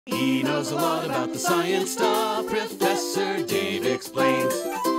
He knows a lot about the science stuff. Professor Dave explains.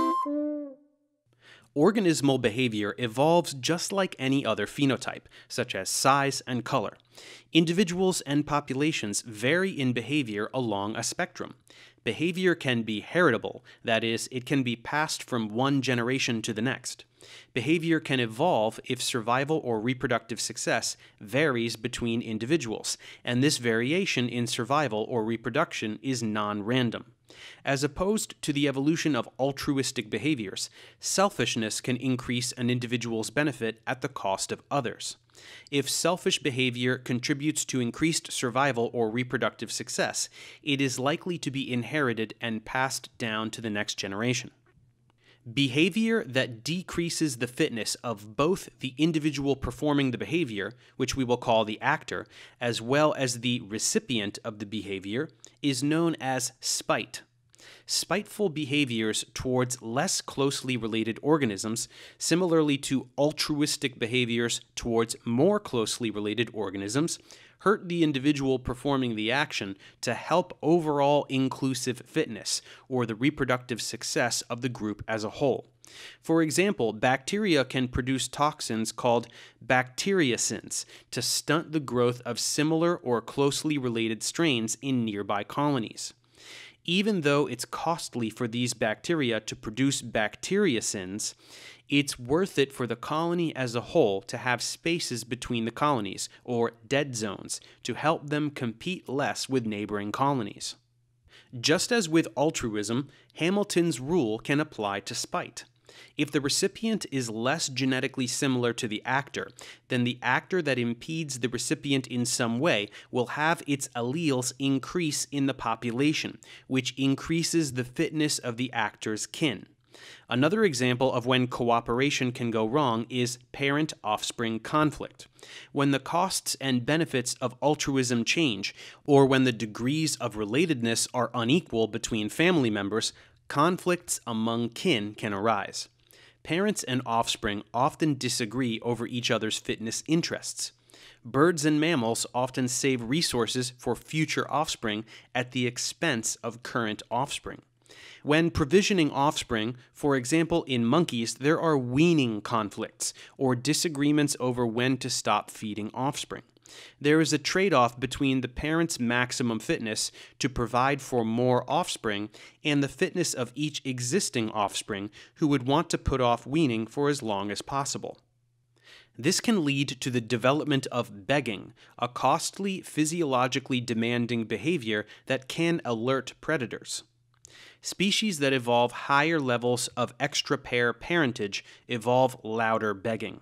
Organismal behavior evolves just like any other phenotype, such as size and color. Individuals and populations vary in behavior along a spectrum. Behavior can be heritable, that is, it can be passed from one generation to the next. Behavior can evolve if survival or reproductive success varies between individuals, and this variation in survival or reproduction is non-random. As opposed to the evolution of altruistic behaviors, selfishness can increase an individual's benefit at the cost of others. If selfish behavior contributes to increased survival or reproductive success, it is likely to be inherited and passed down to the next generation. Behavior that decreases the fitness of both the individual performing the behavior, which we will call the actor, as well as the recipient of the behavior, is known as spite. Spiteful behaviors towards less closely related organisms, similarly to altruistic behaviors towards more closely related organisms, hurt the individual performing the action to help overall inclusive fitness, or the reproductive success of the group as a whole. For example, bacteria can produce toxins called bacteriocins to stunt the growth of similar or closely related strains in nearby colonies. Even though it's costly for these bacteria to produce bacteriocins, it's worth it for the colony as a whole to have spaces between the colonies, or dead zones, to help them compete less with neighboring colonies. Just as with altruism, Hamilton's rule can apply to spite. If the recipient is less genetically similar to the actor, then the actor that impedes the recipient in some way will have its alleles increase in the population, which increases the fitness of the actor's kin. Another example of when cooperation can go wrong is parent-offspring conflict. When the costs and benefits of altruism change, or when the degrees of relatedness are unequal between family members, conflicts among kin can arise. Parents and offspring often disagree over each other's fitness interests. Birds and mammals often save resources for future offspring at the expense of current offspring. When provisioning offspring, for example in monkeys, there are weaning conflicts, or disagreements over when to stop feeding offspring. There is a trade-off between the parent's maximum fitness to provide for more offspring and the fitness of each existing offspring who would want to put off weaning for as long as possible. This can lead to the development of begging, a costly, physiologically demanding behavior that can alert predators. Species that evolve higher levels of extra-pair parentage evolve louder begging.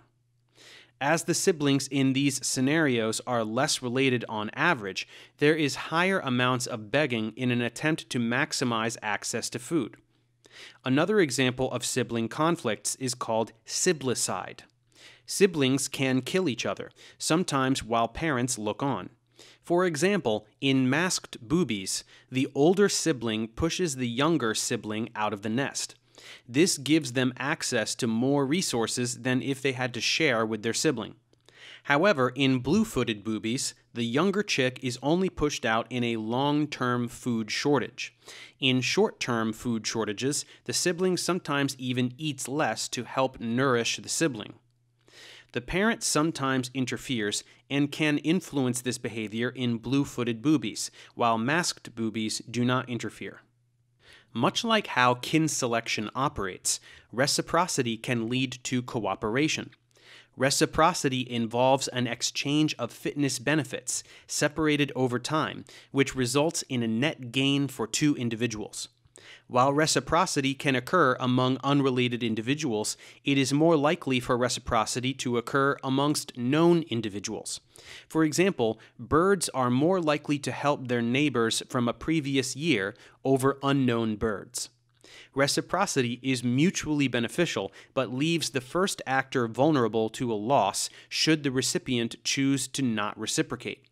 As the siblings in these scenarios are less related on average, there is higher amounts of begging in an attempt to maximize access to food. Another example of sibling conflicts is called siblicide. Siblings can kill each other, sometimes while parents look on. For example, in masked boobies, the older sibling pushes the younger sibling out of the nest. This gives them access to more resources than if they had to share with their sibling. However, in blue-footed boobies, the younger chick is only pushed out in a long-term food shortage. In short-term food shortages, the sibling sometimes even eats less to help nourish the sibling. The parent sometimes interferes and can influence this behavior in blue-footed boobies, while masked boobies do not interfere. Much like how kin selection operates, reciprocity can lead to cooperation. Reciprocity involves an exchange of fitness benefits, separated over time, which results in a net gain for two individuals. While reciprocity can occur among unrelated individuals, it is more likely for reciprocity to occur amongst known individuals. For example, birds are more likely to help their neighbors from a previous year over unknown birds. Reciprocity is mutually beneficial, but leaves the first actor vulnerable to a loss should the recipient choose to not reciprocate.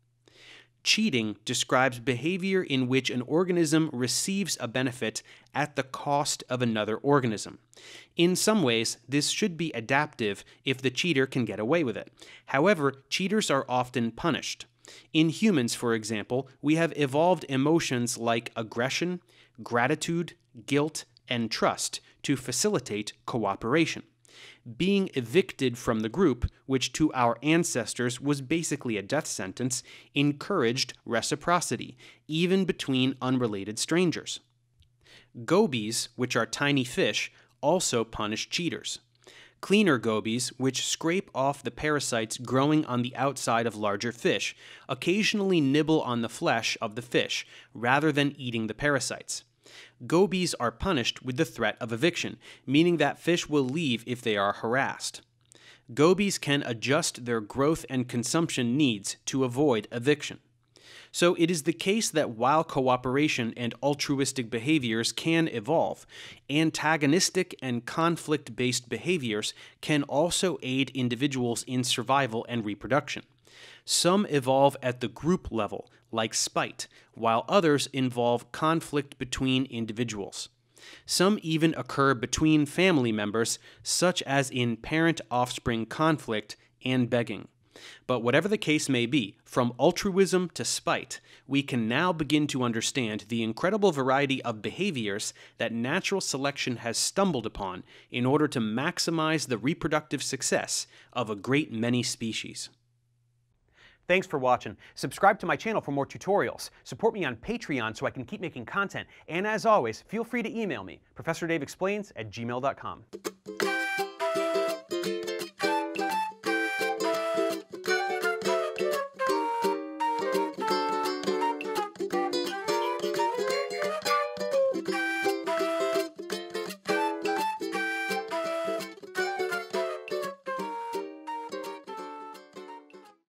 Cheating describes behavior in which an organism receives a benefit at the cost of another organism. In some ways, this should be adaptive if the cheater can get away with it. However, cheaters are often punished. In humans, for example, we have evolved emotions like aggression, gratitude, guilt, and trust to facilitate cooperation. Being evicted from the group, which to our ancestors was basically a death sentence, encouraged reciprocity, even between unrelated strangers. Gobies, which are tiny fish, also punish cheaters. Cleaner gobies, which scrape off the parasites growing on the outside of larger fish, occasionally nibble on the flesh of the fish rather than eating the parasites. Gobies are punished with the threat of eviction, meaning that fish will leave if they are harassed. Gobies can adjust their growth and consumption needs to avoid eviction. So it is the case that while cooperation and altruistic behaviors can evolve, antagonistic and conflict-based behaviors can also aid individuals in survival and reproduction. Some evolve at the group level, like spite, while others involve conflict between individuals. Some even occur between family members, such as in parent-offspring conflict and begging. But whatever the case may be, from altruism to spite, we can now begin to understand the incredible variety of behaviors that natural selection has stumbled upon in order to maximize the reproductive success of a great many species. Thanks for watching. Subscribe to my channel for more tutorials. Support me on Patreon so I can keep making content. And as always, feel free to email me, ProfessorDaveExplains@gmail.com.